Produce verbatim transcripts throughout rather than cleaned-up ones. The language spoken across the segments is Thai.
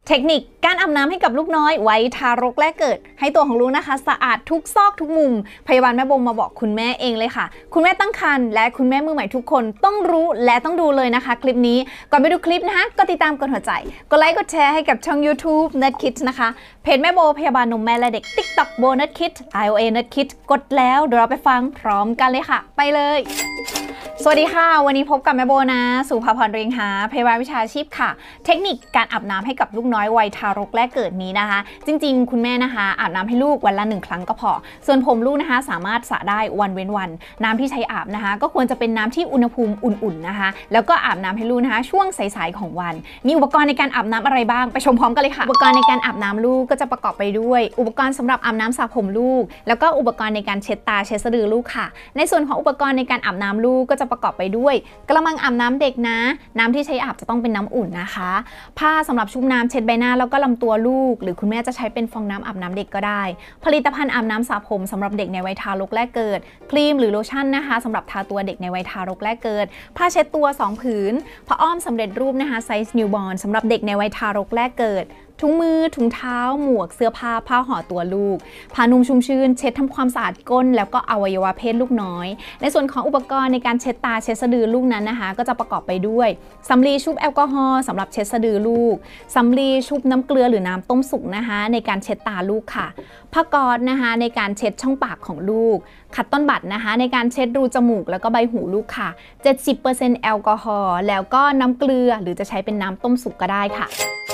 เทคนิคการอาบน้ำให้กับลูกน้อยวัยทารกแรกเกิดให้ตัวของลูกนะคะสะอาดทุกซอกทุกมุมพยาบาลแม่โบมาบอกคุณแม่เองเลยค่ะคุณแม่ตั้งครรภ์และคุณแม่มือใหม่ทุกคนต้องรู้และต้องดูเลยนะคะคลิปนี้ก่อนไปดูคลิปนะคะก็ติดตามกดหัวใจกดไลค์กดแชร์ให้กับช่อง YouTube Nerdkids นะคะเพจแม่โบพยาบาลนมแม่และเด็ก TikTok โบ Nerdkids ไอ โอ เอ Nerdkids กดแล้วเดี๋ยวเราไปฟังพร้อมกันเลยค่ะไปเลยสวัสดีค่ะวันนี้พบกับแม่โบนะสุภาพรเรียงหาพยาบาลวิชาชีพค่ะเทคนิคการอาบน้ำให้กับลูกน้อยวัยทารกแรกเกิดนี้นะคะจริงๆคุณแม่นะคะอาบน้ำให้ลูกวันละหนึ่งครั้งก็พอส่วนผมลูกนะคะสามารถสระได้วันเว้นวันน้ำที่ใช้อาบนะคะก็ควรจะเป็นน้ำที่อุณหภูมิอุ่นๆนะคะแล้วก็อาบน้ำให้ลูกนะคะช่วงสายๆของวันมีอุปกรณ์ในการอาบน้ำอะไรบ้างไปชมพร้อมกันเลยค่ะอุปกรณ์ในการอาบน้ำลูกก็จะประกอบไปด้วยอุปกรณ์สำหรับอาบน้ำสระผมลูกแล้วก็อุปกรณ์ในการเช็ดตาเช็ดสะดือลูกค่ะในส่วนของอุปกรณ์ในการอาบน้ำลูกก็จะประกอบไปด้วยกระมังอาบน้ำเด็กนะน้ำที่ใช้อาบจะต้องเป็นน้ำอุ่นนะคะผ้าสำหรับชุบน้ำเช็ดใบหน้าแล้วก็ลำตัวลูกหรือคุณแม่จะใช้เป็นฟองน้ำอาบน้ำเด็กก็ได้ผลิตภัณฑ์อาบน้ำสระผมสำหรับเด็กในวัยทารกแรกเกิดครีมหรือโลชั่นนะคะสำหรับทาตัวเด็กในวัยทารกแรกเกิดผ้าเช็ดตัวสองผืนผ้าอ้อมสำเร็จรูปนะคะไซส์นิวบอร์นสำหรับเด็กในวัยทารกแรกเกิดถุงมือถุงเท้าหมวกเสื้อผ้าผ้าห่อตัวลูกผ้านุ่มชุ่มชื้นเช็ดทำความสะอาดก้นแล้วก็อวัยวะเพศลูกน้อยในส่วนของอุปกรณ์ในการเช็ดตาเช็ดสะดือลูกนั้นนะคะก็จะประกอบไปด้วยสำลีชุบแอลกอฮอล์สำหรับเช็ดสะดือลูกสำลีชุบน้ำเกลือหรือน้ำต้มสุกนะคะในการเช็ดตาลูกค่ะผ้าก๊อซนะคะในการเช็ดช่องปากของลูกขัดต้นบัตรนะคะในการเช็ดรูจมูกแล้วก็ใบหูลูกค่ะ เจ็ดสิบเปอร์เซ็นต์ แอลกอฮอล์แล้วก็น้ำเกลือหรือจะใช้เป็นน้ำต้มสุกก็ได้ค่ะ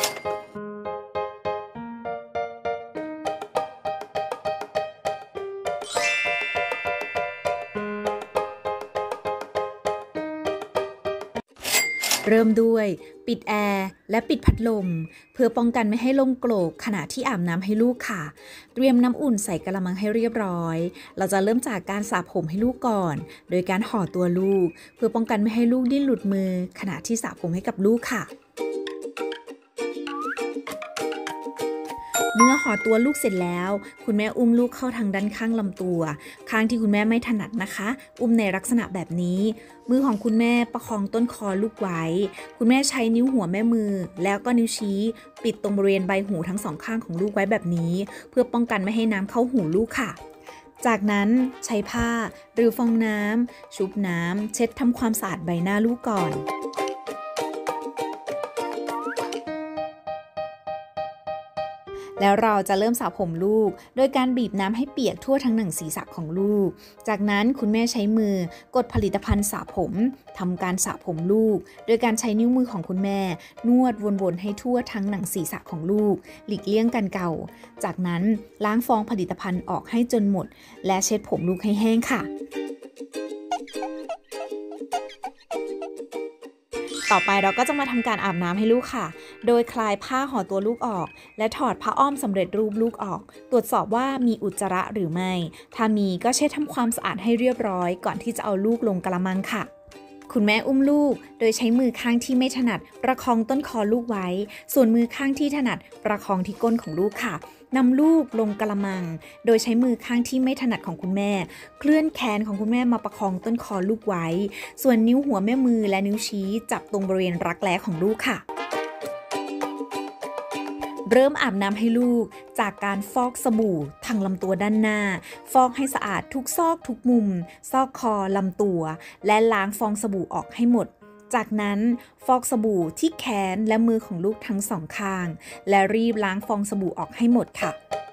เริ่มด้วยปิดแอร์และปิดพัดลมเพื่อป้องกันไม่ให้ลมโกรกขณะที่อาบน้ำให้ลูกค่ะเตรียมน้ำอุ่นใส่กระมังให้เรียบร้อยเราจะเริ่มจากการสระผมให้ลูกก่อนโดยการห่อตัวลูกเพื่อป้องกันไม่ให้ลูกดิ้นหลุดมือขณะที่สระผมให้กับลูกค่ะเมื่อห่อตัวลูกเสร็จแล้วคุณแม่อุ้มลูกเข้าทางด้านข้างลำตัวข้างที่คุณแม่ไม่ถนัดนะคะอุ้มในลักษณะแบบนี้มือของคุณแม่ประคองต้นคอลูกไว้คุณแม่ใช้นิ้วหัวแม่มือแล้วก็นิ้วชี้ปิดตรงบริเวณใบหูทั้งสองข้างของลูกไว้แบบนี้เพื่อป้องกันไม่ให้น้ำเข้าหูลูกค่ะจากนั้นใช้ผ้าหรือฟองน้ำชุบน้ำเช็ดทำความสะอาดใบหน้าลูกก่อนแล้วเราจะเริ่มสระผมลูกโดยการบีบน้ำให้เปียกทั่วทั้งหนังศีรษะของลูกจากนั้นคุณแม่ใช้มือกดผลิตภัณฑ์สระผมทำการสระผมลูกโดยการใช้นิ้วมือของคุณแม่นวดวนๆให้ทั่วทั้งหนังศีรษะของลูกหลีกเลี่ยงการเกาจากนั้นล้างฟองผลิตภัณฑ์ออกให้จนหมดและเช็ดผมลูกให้แห้งค่ะต่อไปเราก็จะมาทำการอาบน้ำให้ลูกค่ะโดยคลายผ้าห่อตัวลูกออกและถอดผ้าอ้อมสำเร็จรูปลูกออกตรวจสอบว่ามีอุจจาระหรือไม่ถ้ามีก็เช็ดทำความสะอาดให้เรียบร้อยก่อนที่จะเอาลูกลงกระมังค่ะคุณแม่อุ้มลูกโดยใช้มือข้างที่ไม่ถนัดประคองต้นคอลูกไว้ส่วนมือข้างที่ถนัดประคองที่ก้นของลูกค่ะนำลูกลงกระมังโดยใช้มือข้างที่ไม่ถนัดของคุณแม่เคลื่อนแขนของคุณแม่มาประคองต้นคอลูกไว้ส่วนนิ้วหัวแม่มือและนิ้วชี้จับตรงบริเวณรักแร้ของลูกค่ะเริ่มอาบน้ำให้ลูกจากการฟอกสบู่ทางลำตัวด้านหน้าฟอกให้สะอาดทุกซอกทุกมุมซอกคอลำตัวและล้างฟองสบู่ออกให้หมดจากนั้นฟอกสบู่ที่แขนและมือของลูกทั้งสองข้างและรีบล้างฟองสบู่ออกให้หมดค่ะ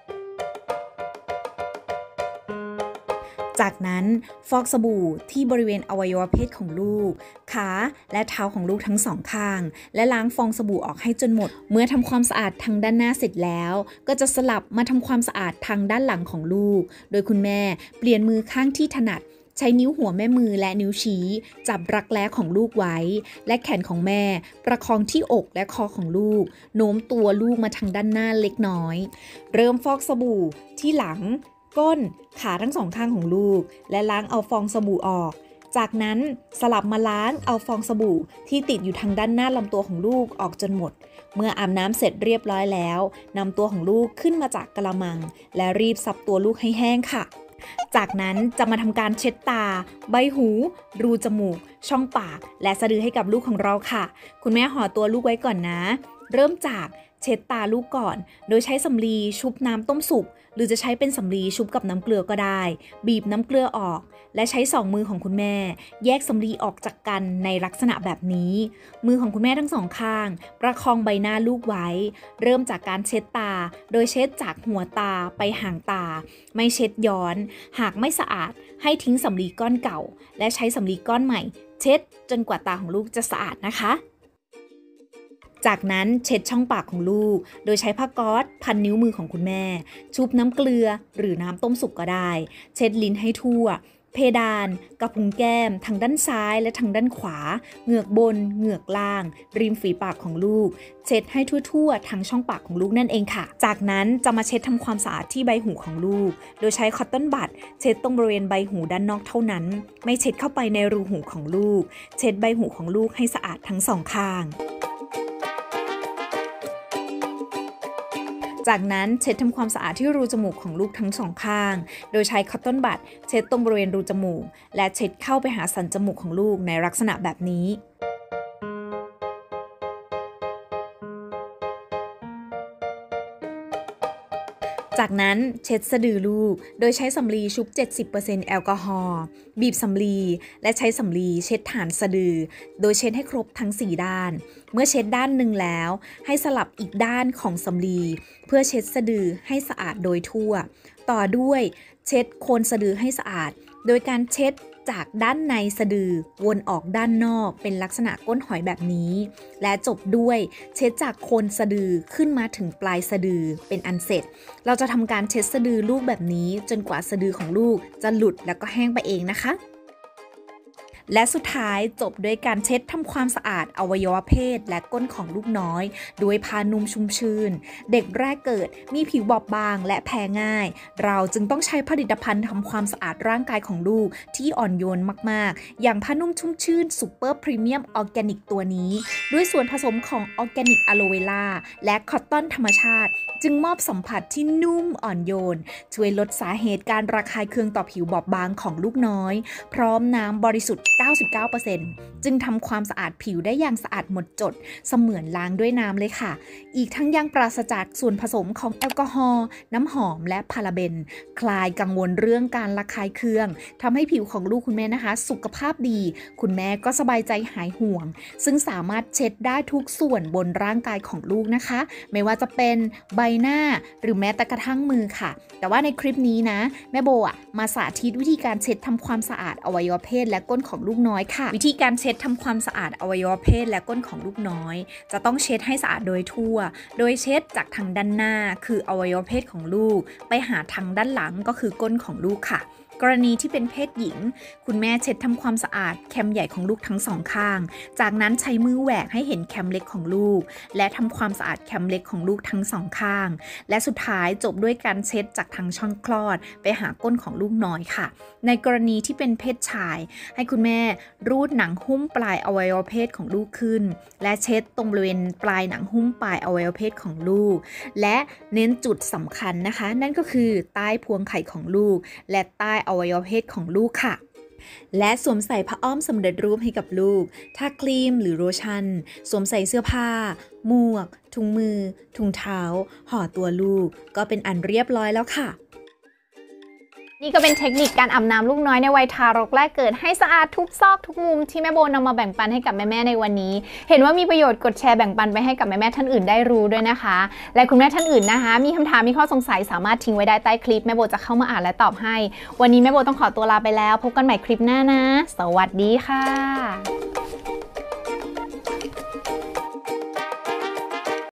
จากนั้นฟอกสบู่ที่บริเวณอวัยวะเพศของลูกขาและเท้าของลูกทั้งสองข้างและล้างฟองสบู่ออกให้จนหมดเมื่อทำความสะอาดทางด้านหน้าเสร็จแล้วก็จะสลับมาทำความสะอาดทางด้านหลังของลูกโดยคุณแม่เปลี่ยนมือข้างที่ถนัดใช้นิ้วหัวแม่มือและนิ้วชี้จับรักแร้ของลูกไว้และแขนของแม่ประคองที่อกและคอของลูกโน้มตัวลูกมาทางด้านหน้าเล็กน้อยเริ่มฟอกสบู่ที่หลังก้นขาทั้งสองข้างของลูกและล้างเอาฟองสบู่ออกจากนั้นสลับมาล้างเอาฟองสบู่ที่ติดอยู่ทางด้านหน้าลำตัวของลูกออกจนหมดเมื่ออาบน้ำเสร็จเรียบร้อยแล้วนำตัวของลูกขึ้นมาจากกระมังและรีบซับตัวลูกให้แห้งค่ะจากนั้นจะมาทำการเช็ดตาใบหูรูจมูกช่องปากและสะดือให้กับลูกของเราค่ะคุณแม่ห่อตัวลูกไว้ก่อนนะเริ่มจากเช็ดตาลูกก่อนโดยใช้สำลีชุบน้ำต้มสุกหรือจะใช้เป็นสำลีชุบกับน้ำเกลือก็ได้บีบน้ำเกลือออกและใช้สองมือของคุณแม่แยกสำลีออกจากกันในลักษณะแบบนี้มือของคุณแม่ทั้งสองข้างประคองใบหน้าลูกไว้เริ่มจากการเช็ดตาโดยเช็ดจากหัวตาไปหางตาไม่เช็ดย้อนหากไม่สะอาดให้ทิ้งสำลีก้อนเก่าและใช้สำลีก้อนใหม่เช็ดจนกว่าตาของลูกจะสะอาดนะคะจากนั้นเช็ดช่องปากของลูกโดยใช้ผ้าก๊อซพันนิ้วมือของคุณแม่ชุบน้ำเกลือหรือน้ำต้มสุกก็ได้เช็ดลิ้นให้ทั่วเพดานกระพุ้งแก้มทางด้านซ้ายและทางด้านขวาเหงือกบนเหงือกล่างริมฝีปากของลูกเช็ดให้ทั่วๆทั้งช่องปากของลูกนั่นเองค่ะจากนั้นจะมาเช็ดทำความสะอาดที่ใบหูของลูกโดยใช้คอตตอนบัดเช็ดตรงบริเวณใบหูด้านนอกเท่านั้นไม่เช็ดเข้าไปในรูหูของลูกเช็ดใบหูของลูกให้สะอาดทั้งสองข้างจากนั้นเช็ดทำความสะอาดที่รูจมูกของลูกทั้งสองข้างโดยใช้คอตตอนบัดเช็ดตรงบริเวณรูจมูกและเช็ดเข้าไปหาสันจมูกของลูกในลักษณะแบบนี้จากนั้นเช็ดสะดือลูกโดยใช้สำลีชุบ เจ็ดสิบเปอร์เซ็นต์ แอลกอฮอล์บีบสำลีและใช้สำลีเช็ดฐานสะดือโดยเช็ดให้ครบทั้งสี่ด้านเมื่อเช็ดด้านหนึ่งแล้วให้สลับอีกด้านของสำลีเพื่อเช็ดสะดือให้สะอาดโดยทั่วต่อด้วยเช็ดโคนสะดือให้สะอาดโดยการเช็ดจากด้านในสะดือวนออกด้านนอกเป็นลักษณะก้นหอยแบบนี้และจบด้วยเช็ดจากโคนสะดือขึ้นมาถึงปลายสะดือเป็นอันเสร็จเราจะทำการเช็ดสะดือลูกแบบนี้จนกว่าสะดือของลูกจะหลุดแล้วก็แห้งไปเองนะคะและสุดท้ายจบด้วยการเช็ดทำความสะอาดอวัยวะเพศและก้นของลูกน้อยด้วยผ้านุ่มชุ่มชื่นเด็กแรกเกิดมีผิวบอบบางและแพ้ง่ายเราจึงต้องใช้ผลิตภัณฑ์ทำความสะอาดร่างกายของลูกที่อ่อนโยนมากๆอย่างผ้านุ่มชุ่มชื่นซูเปอร์พรีเมียมออร์แกนิกตัวนี้ด้วยส่วนผสมของออร์แกนิกอะโลเวราและคอตตอนธรรมชาติจึงมอบสัมผัสที่นุ่มอ่อนโยนช่วยลดสาเหตุการระคายเคืองต่อผิวบอบบางของลูกน้อยพร้อมน้ำบริสุทธิ์ เก้าสิบเก้าเปอร์เซ็นต์ จึงทำความสะอาดผิวได้อย่างสะอาดหมดจดเสมือนล้างด้วยน้ำเลยค่ะอีกทั้งยังปราศจากส่วนผสมของแอลกอฮอล์น้ำหอมและพาราเบนคลายกังวลเรื่องการระคายเคืองทำให้ผิวของลูกคุณแม่นะคะสุขภาพดีคุณแม่ก็สบายใจหายห่วงซึ่งสามารถเช็ดได้ทุกส่วนบนร่างกายของลูกนะคะไม่ว่าจะเป็นใบหน้าหรือแม้แต่กระทั่งมือค่ะแต่ว่าในคลิปนี้นะแม่โบอ่ะมาสาธิตวิธีการเช็ดทำความสะอาดอวัยวะเพศและก้นของลูกน้อยค่ะวิธีการเช็ดทำความสะอาดอวัยวะเพศและก้นของลูกน้อยจะต้องเช็ดให้สะอาดโดยทั่วโดยเช็ดจากทางด้านหน้าคืออวัยวะเพศของลูกไปหาทางด้านหลังก็คือก้นของลูกค่ะกรณีที่เป็นเพศหญิงคุณแม่เช็ดทำความสะอาดแคมใหญ่ของลูกทั้งสองข้างจากนั้นใช้มือแหวกให้เห็นแคมเล็กของลูกและทำความสะอาดแคมเล็กของลูกทั้งสองข้างและสุดท้ายจบด้วยการเช็ดจากทางช่องคลอดไปหาก้นของลูกน้อยค่ะในกรณีที่เป็นเพศชายให้คุณแม่รูดหนังหุ้มปลายอวัยวะเพศของลูกขึ้นและเช็ดตรงบริเวณปลายหนังหุ้มปลายอวัยวะเพศของลูกและเน้นจุดสำคัญนะคะนั่นก็คือใต้พวงไข่ของลูกและใต้อวัยวะเพศของลูกค่ะและสวมใส่ผ้าอ้อมสำเร็จรูปให้กับลูกทาครีมหรือโลชั่นสวมใส่เสื้อผ้าหมวกถุงมือถุงเท้าห่อตัวลูกก็เป็นอันเรียบร้อยแล้วค่ะนี่ก็เป็นเทคนิคการอาบน้ำลูกน้อยในวัยทารกแรกเกิดให้สะอาดทุกซอกทุกมุมที่แม่โบนำมาแบ่งปันให้กับแม่ๆในวันนี้เห็นว่ามีประโยชน์กดแชร์แบ่งปันไปให้กับแม่ๆท่านอื่นได้รู้ด้วยนะคะและคุณแม่ท่านอื่นนะคะมีคำถามมีข้อสงสัยสามารถทิ้งไว้ได้ใต้คลิปแม่โบจะเข้ามาอ่านและตอบให้วันนี้แม่โบต้องขอตัวลาไปแล้วพบกันใหม่คลิปหน้านะสวัสดีค่ะ